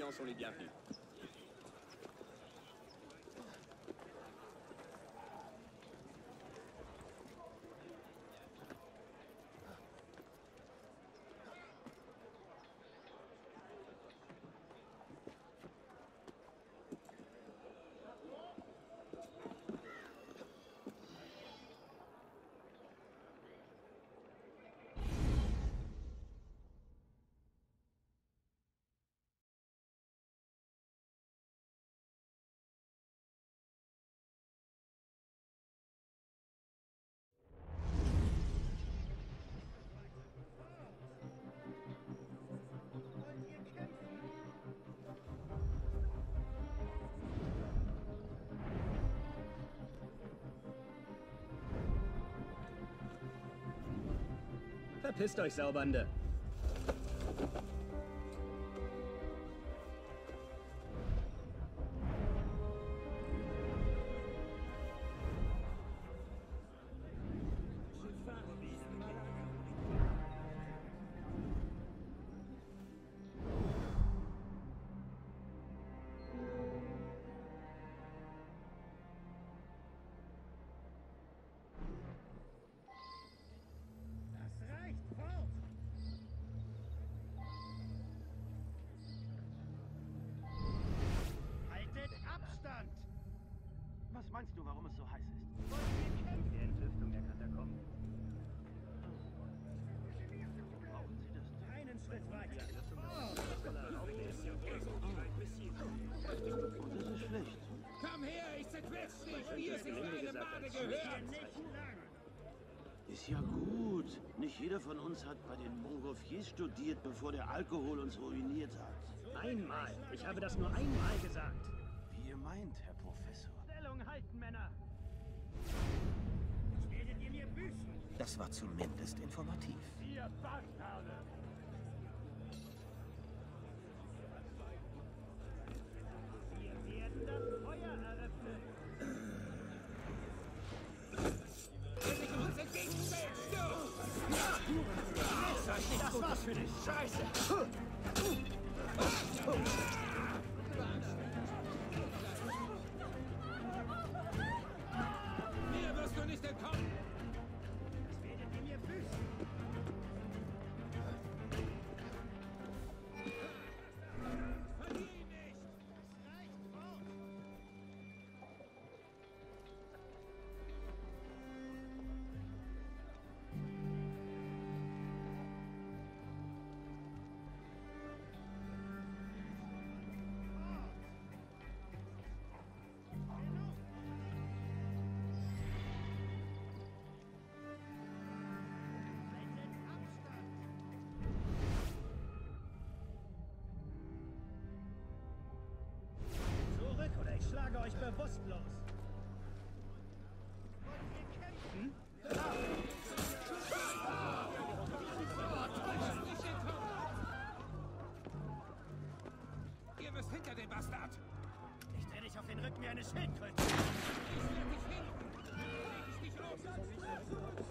clients sont les bienvenus. Verpisst euch, Saubande! Was meinst du, warum es so heiß ist? Die Entlüftung der Katakomben. Brauchen Sie das? Einen Schritt weiter. Oh, das ist schlecht. Komm her, ich zerquetsch dich, wie es sich für eine Bade gehört! Ist ja gut. Nicht jeder von uns hat bei den Montgolfiers studiert, bevor der Alkohol uns ruiniert hat. Einmal. Ich habe das nur einmal gesagt. Wie ihr meint, Herr Professor. Stellung halten, Männer! Werdet ihr mir büßen? Das war zumindest informativ. Ihr Bastarde! Wir werden das Feuer eröffnen! Wer sich uns entgegenstellt, du! Das war's für dich! Scheiße! Mir wirst du nicht entkommen! Das werdet ihr mir büßen. Verlier ihn nicht! Das reicht fort. Haltet Abstand. Zurück oder ich schlage euch bewusstlos! Wollt ihr kämpfen? Ihr müsst hinter den Bastard! Ich dreh dich auf den Rücken wie eine Schildkröte! Ich werde dich hinten! Leg ich dich auf!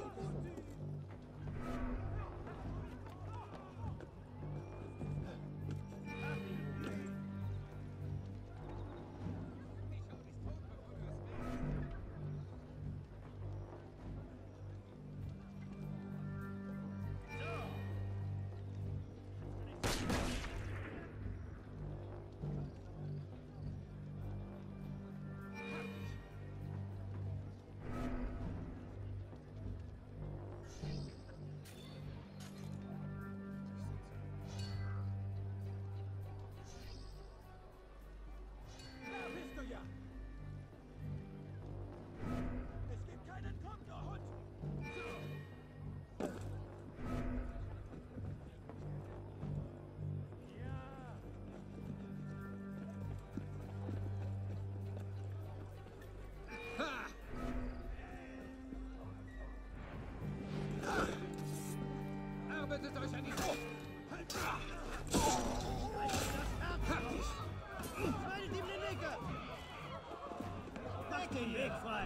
Da bist du ja! Es gibt keinen Konterhund! Ha! Arbeitet euch an die Frucht! Hab dich! Schneidet ihm den Weg ab. Macht den Weg frei!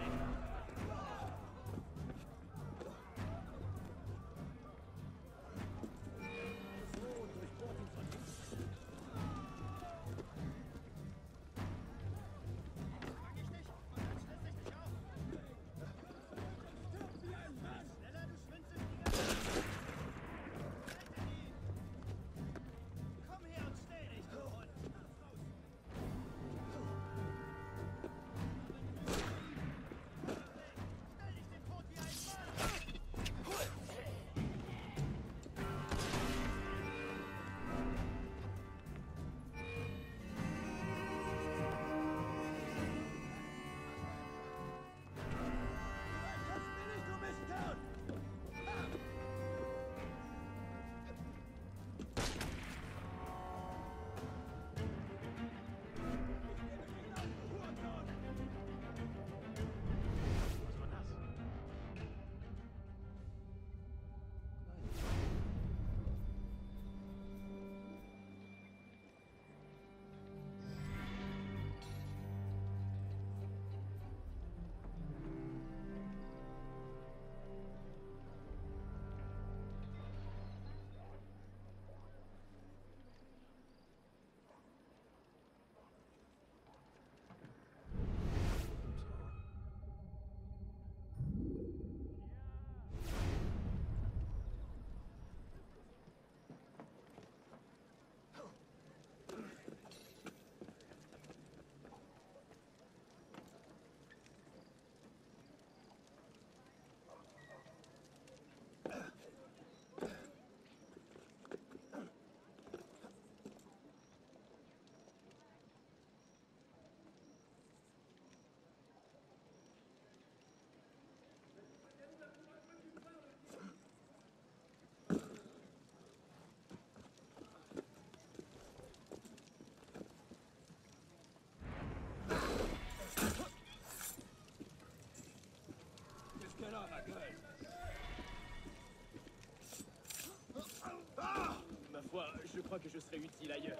crois que je serai utile ailleurs.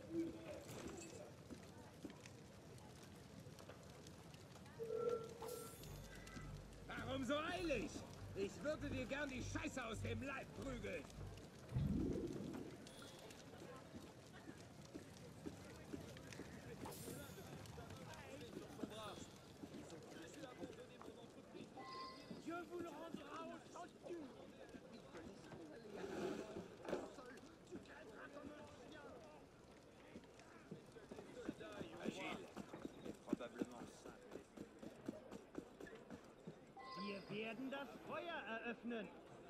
Warum so eilig? Ich würde dir gern die Scheiße aus dem Leib prügeln. Wir werden das Feuer eröffnen.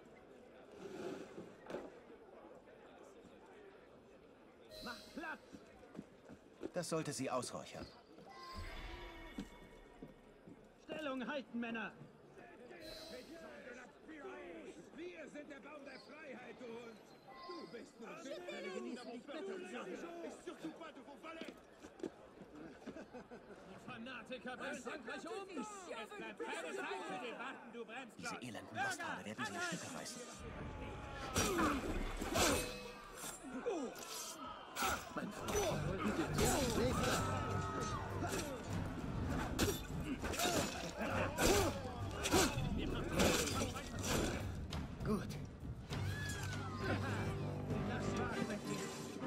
Macht Platz! Das sollte sie ausräuchern. Stellung halten, Männer! Wir sind der Baum der Freiheit, du Hund. Du bist nur Alle genießen die Die Fanatiker bringen Frankreich um! Es bleibt keine Zeit für Debatten, du Bremsklotz! Diese elenden Bastarde werden sie in Stücke reißen. Mein Gut. Das war's mit dir.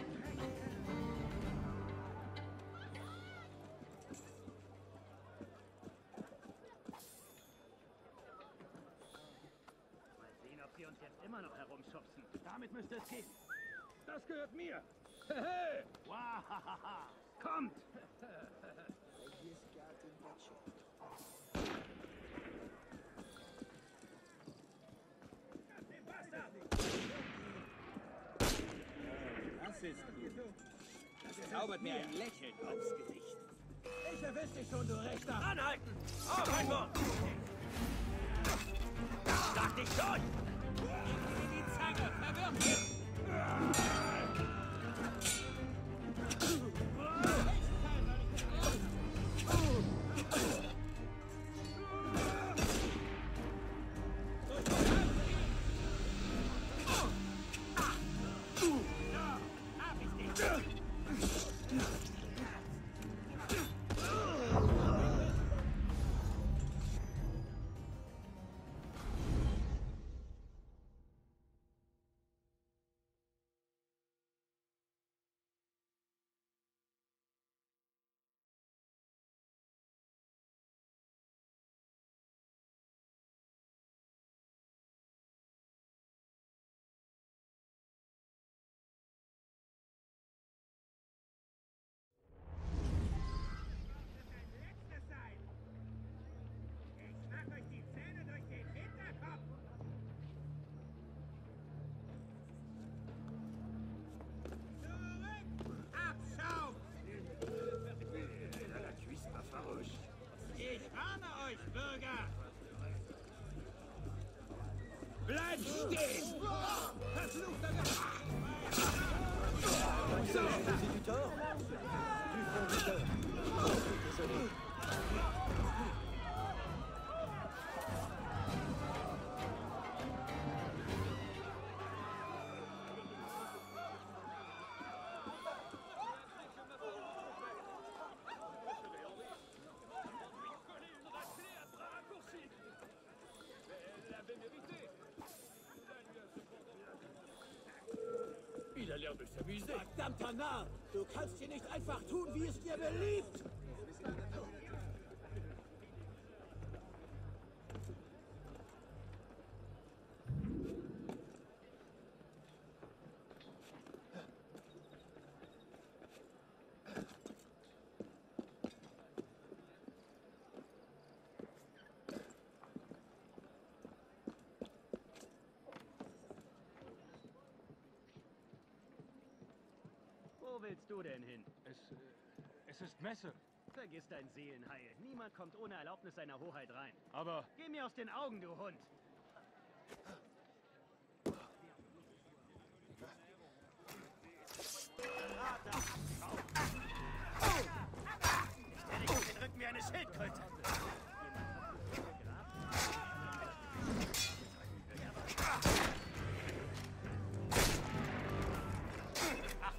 Mal sehen, ob sie uns jetzt immer noch herumschubsen. Damit müsste es gehen. Das gehört mir. Hey! Wahahaha! Kommt! Das ist gut. Das zaubert mir ein Lächeln aufs Gesicht. Ich erwisch dich schon, du Rechter. Anhalten! Auf ein Wort! Schlag dich durch! In die Zange, verwirf ihn! Hab ich dich! Ich warne euch, Bürger! Bleibt stehen! Verfluchter Il a l'air de s'amuser. Verdammter Narr! Du kannst hier nicht einfach tun, wie es dir beliebt! Wo willst du denn hin? Es ist Messe. Vergiss dein Seelenheil. Niemand kommt ohne Erlaubnis seiner Hoheit rein. Aber Geh mir aus den Augen, du Hund! Ich stelle dich auf den Rücken wie eine Schildkröte. Ach,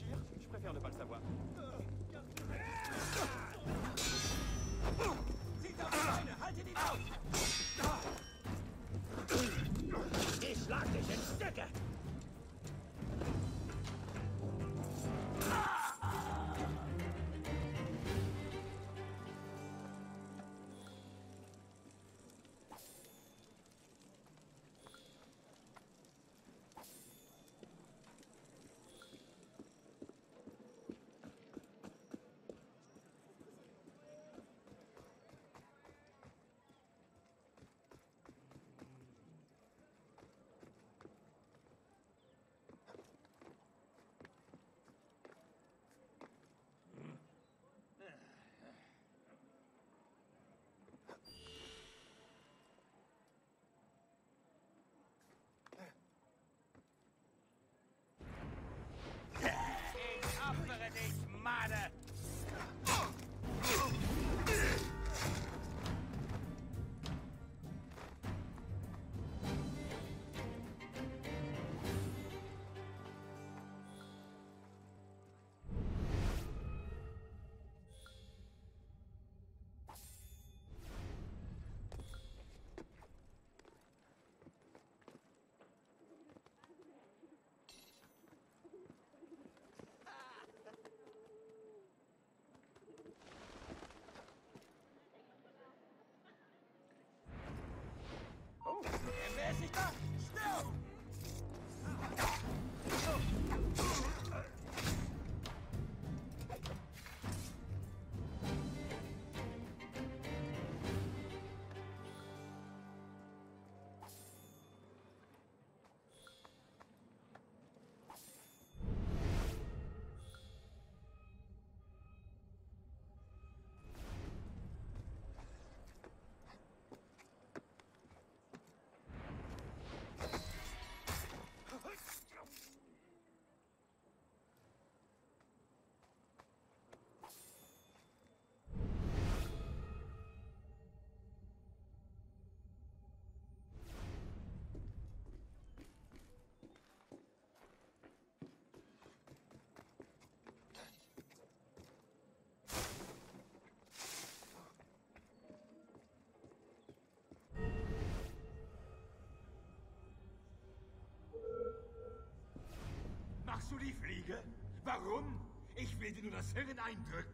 Je préfère ne pas le savoir. Sieht auf die Beine! Haltet ihn auf! Ich schlag dich in Stücke! Ich opfere dich, Made! Oh, wer ist nicht da? Stirb! Machst du die Fliege? Warum? Ich will dir nur das Hirn eindrücken.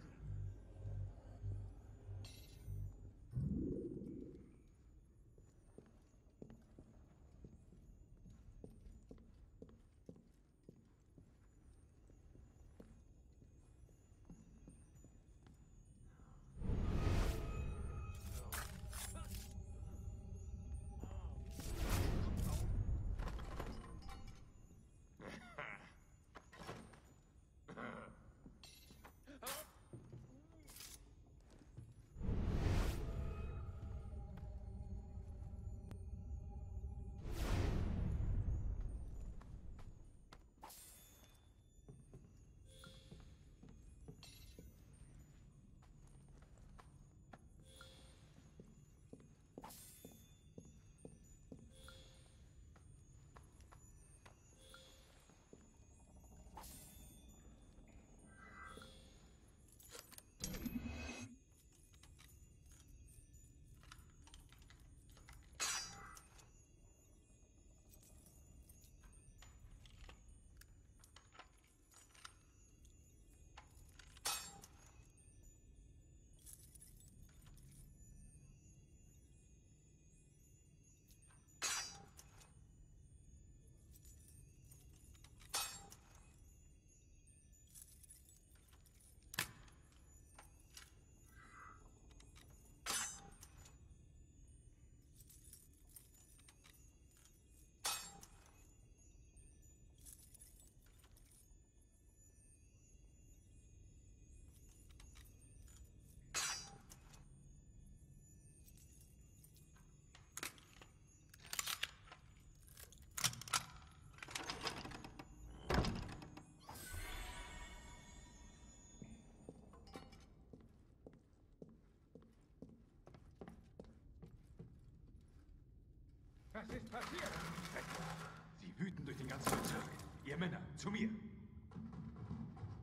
Was ist passiert? Sie wüten durch den ganzen Bezirk. Ihr Männer, zu mir.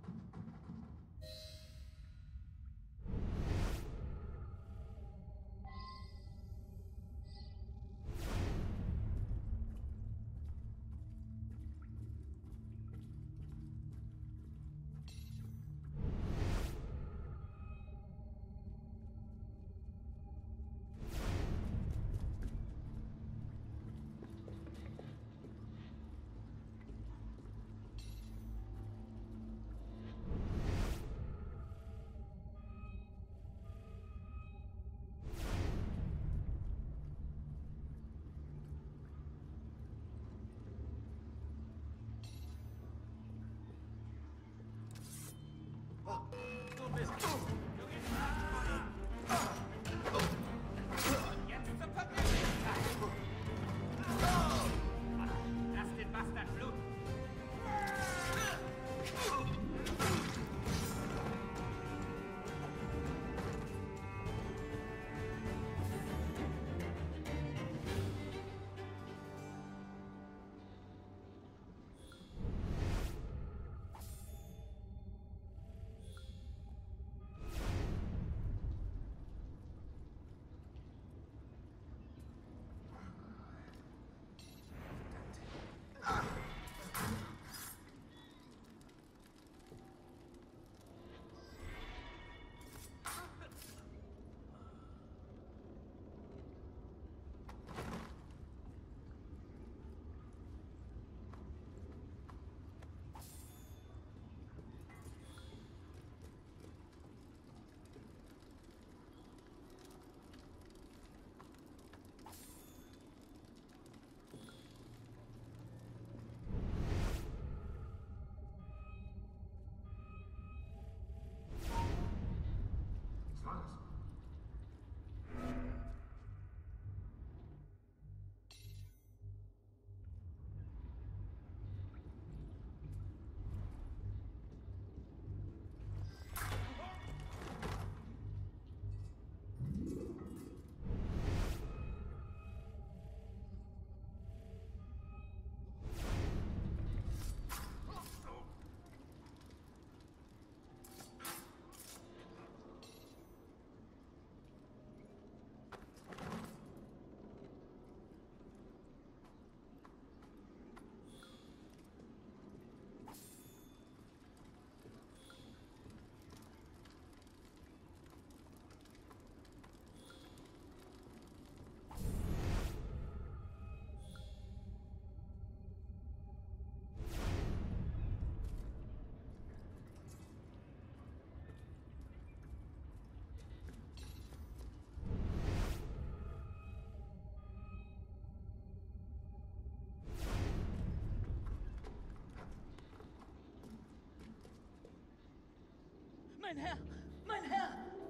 Mein Herr! Mein Herr!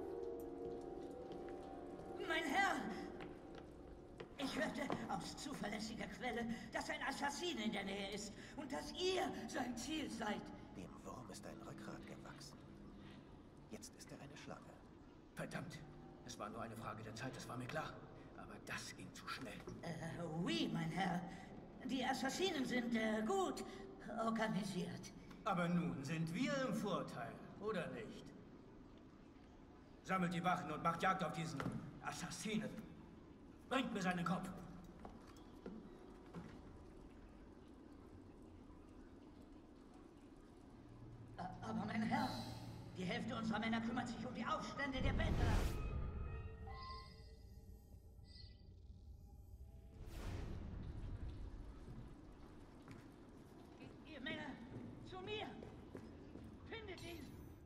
Mein Herr! Ich hörte aus zuverlässiger Quelle, dass ein Assassin in der Nähe ist und dass ihr sein Ziel seid. Dem Wurm ist ein Rückgrat gewachsen. Jetzt ist er eine Schlange. Verdammt. Es war nur eine Frage der Zeit, das war mir klar. Aber das ging zu schnell. Oui, mein Herr. Die Assassinen sind gut organisiert. Aber nun sind wir im Vorteil, oder nicht? Sammelt die Wachen und macht Jagd auf diesen Assassinen. Bringt mir seinen Kopf. Aber mein Herr, die Hälfte unserer Männer kümmert sich um die Aufstände der Bettler. Ihr Männer, zu mir! Findet ihn!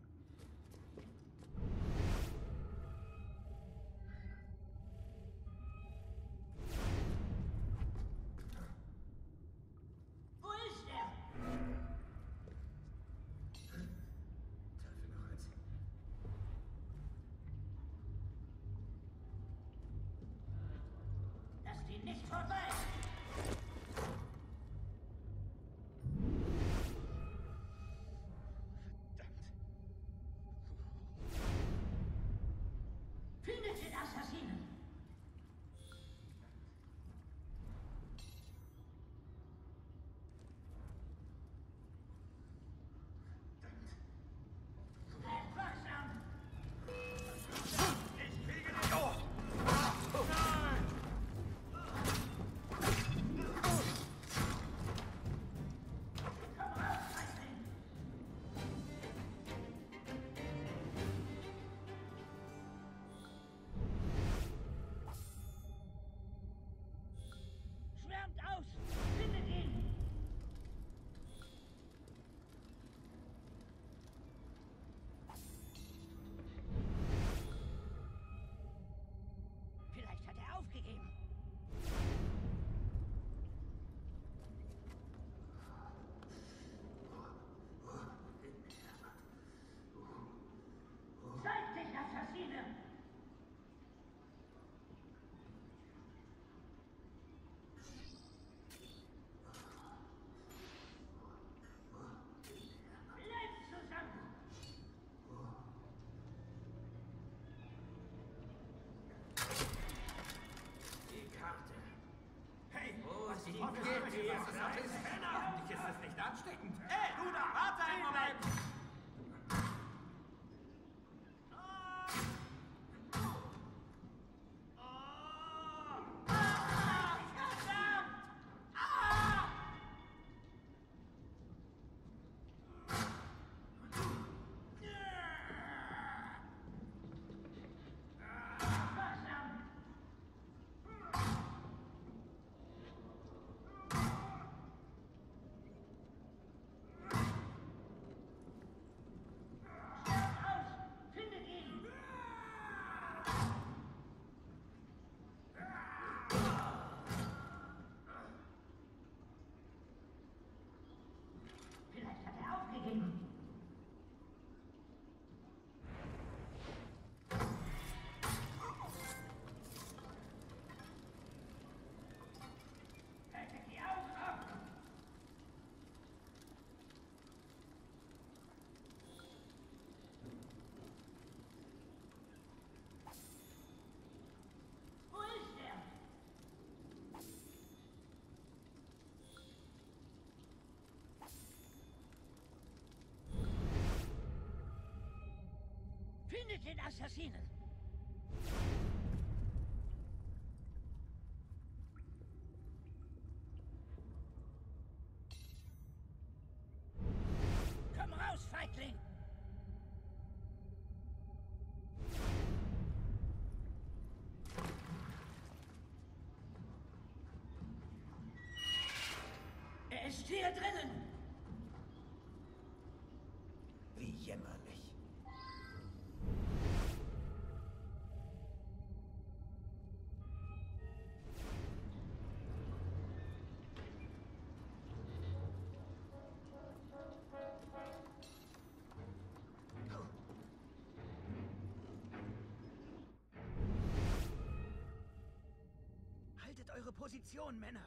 Wo ist er? Teufel noch eins. Lasst ihn nicht vorbei! Findet den Assassinen! Bleibt wachsam! Komm raus, Feigling! Schwärmt aus! Findet ihn! Vielleicht hat er aufgegeben. Zeig dich, Assassine! Bleibt zusammen! Die Karte. Hey, was die Potte geht, die ist Penner. Hoffentlich ist es nicht ansteckend. Hey, du da, warte einen Moment. Wachsam! Schwärmt aus! Findet ihn! Vielleicht hat er aufgegeben. Haltet die Augen offen! Wo ist er? Findet den Assassinen! Komm raus, Feigling! Er ist hier drinnen! Wie jämmerlich. Position, Männer!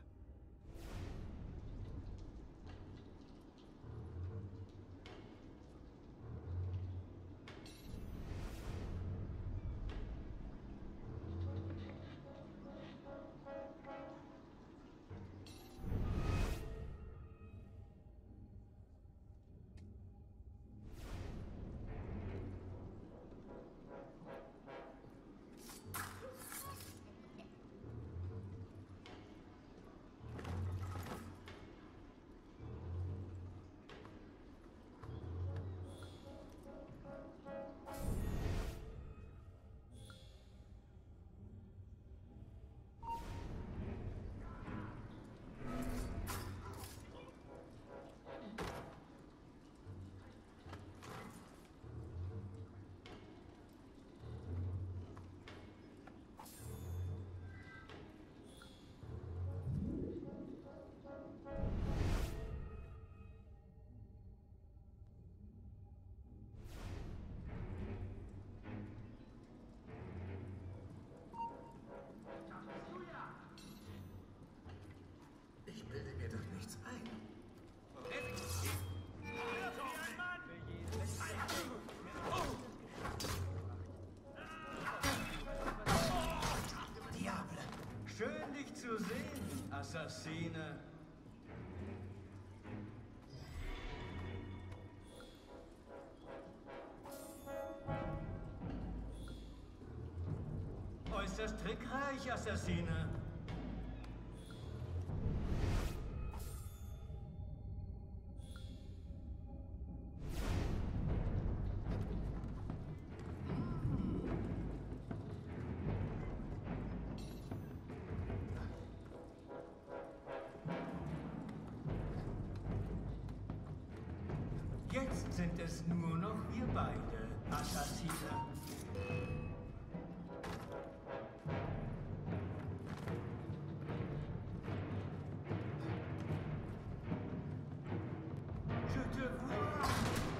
Ich bilde mir doch nichts ein. Diable! Schön, dich zu sehen, Assassine. Äußerst trickreich, Assassine. Jetzt sind es nur noch wir beide, Assassine. Je te vois.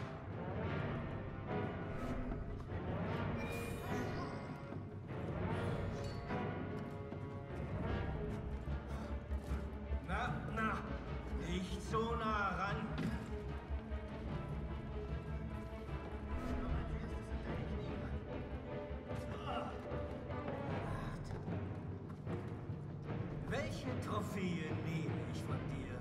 Na, nicht so nah ran. Welche Trophäe nehme ich von dir?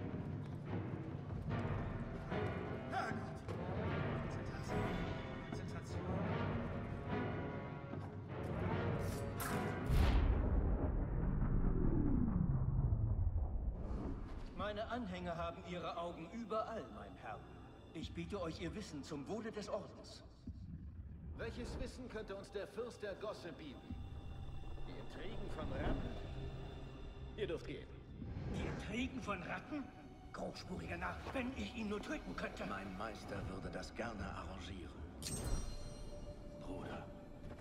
Herrgott! Konzentration. Meine Anhänger haben ihre Augen überall, mein Herr. Ich biete euch ihr Wissen zum Wohle des Ordens. Welches Wissen könnte uns der Fürst der Gosse bieten? Die Intrigen von Ratten? Ihr dürft gehen. Die Intrigen von Ratten? Großspuriger Narr, wenn ich ihn nur töten könnte. Mein Meister würde das gerne arrangieren. Bruder.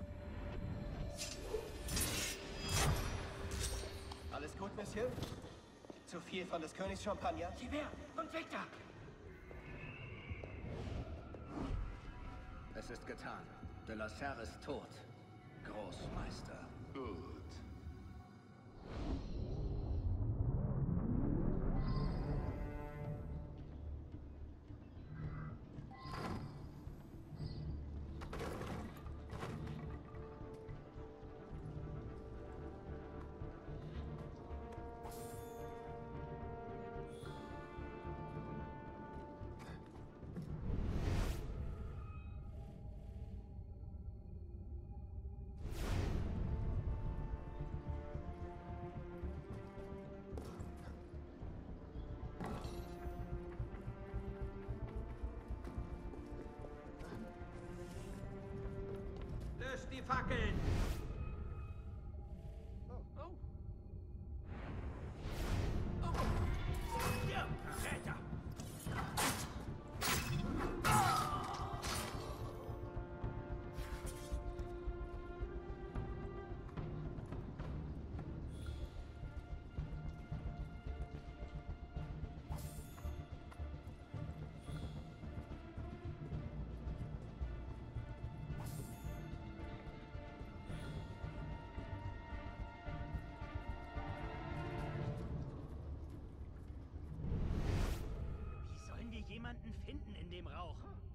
Alles gut, Monsieur? Zu viel von des Königs Champagner? Hierher und weg da! Es ist getan. De la Serre ist tot. Großmeister. Gut. Löscht die Fackeln! Ja, Verräter! könnten finden in dem Rauch.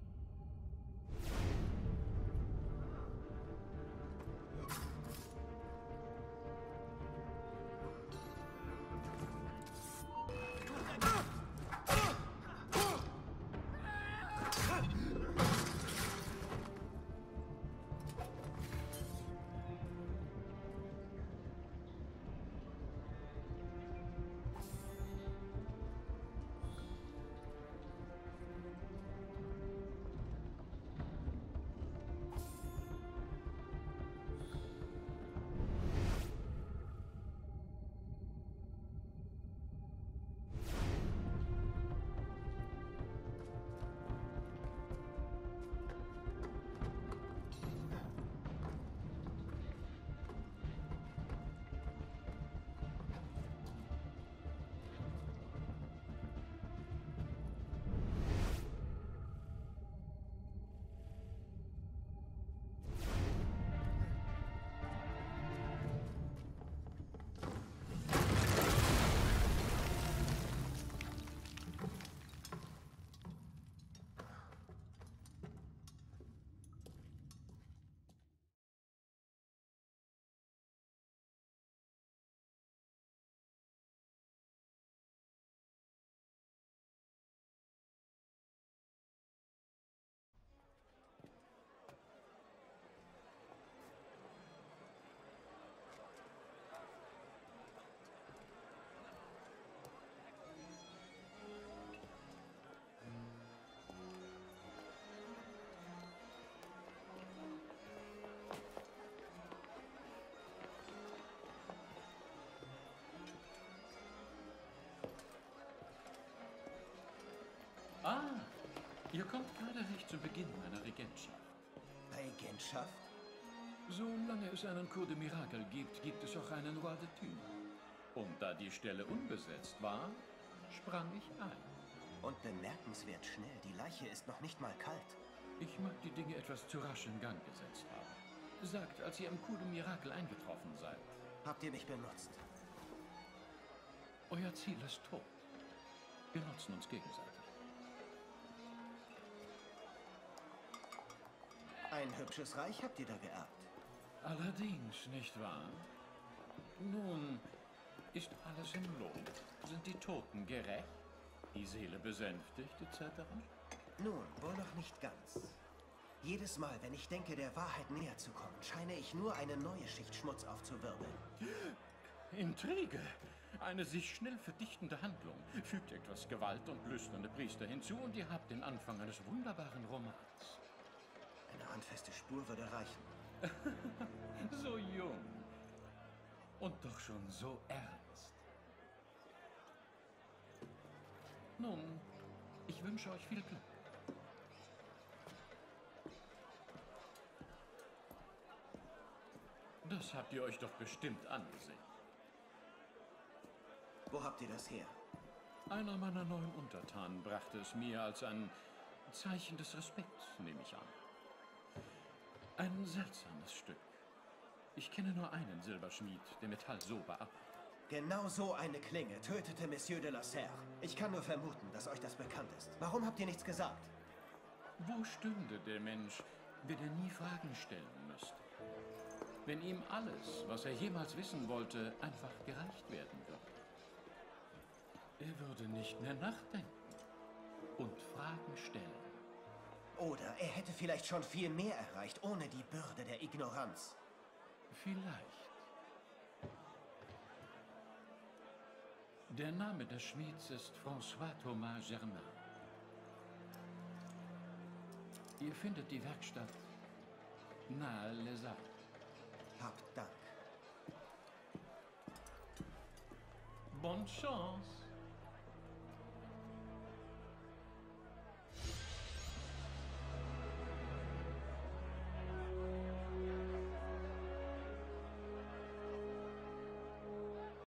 Ah, ihr kommt gerade recht zu Beginn meiner Regentschaft. Regentschaft? Solange es einen Cours de Miracle gibt, gibt es auch einen Roi de Thunes. Und da die Stelle unbesetzt war, sprang ich ein. Und bemerkenswert schnell. Die Leiche ist noch nicht mal kalt. Ich mag die Dinge etwas zu rasch in Gang gesetzt haben. Sagt, als ihr im Coup de Miracle eingetroffen seid. Habt ihr mich benutzt? Euer Ziel ist tot. Wir nutzen uns gegenseitig. Ein hübsches Reich habt ihr da geerbt. Allerdings, nicht wahr? Nun, ist alles im Lot? Sind die Toten gerecht? Die Seele besänftigt, etc.? Nun, wohl noch nicht ganz. Jedes Mal, wenn ich denke, der Wahrheit näher zu kommen, scheine ich nur eine neue Schicht Schmutz aufzuwirbeln. Intrige! Eine sich schnell verdichtende Handlung. Fügt etwas Gewalt und lüsterne Priester hinzu und ihr habt den Anfang eines wunderbaren Romans. Eine handfeste Spur würde reichen. So jung. Und doch schon so ernst. Nun, ich wünsche euch viel Glück. Das habt ihr euch doch bestimmt angesehen. Wo habt ihr das her? Einer meiner neuen Untertanen brachte es mir als ein Zeichen des Respekts, nehme ich an. Ein seltsames Stück. Ich kenne nur einen Silberschmied, der Metall so bearbeitet. Genau so eine Klinge tötete Monsieur de la Serre. Ich kann nur vermuten, dass euch das bekannt ist. Warum habt ihr nichts gesagt? Wo stünde der Mensch, wenn er nie Fragen stellen müsste? Wenn ihm alles, was er jemals wissen wollte, einfach gereicht werden würde. Er würde nicht mehr nachdenken und Fragen stellen. Oder er hätte vielleicht schon viel mehr erreicht, ohne die Bürde der Ignoranz. Vielleicht. Der Name des Schmieds ist François Thomas Germain. Ihr findet die Werkstatt nahe Les Arcs. Habt Dank. Bonne chance!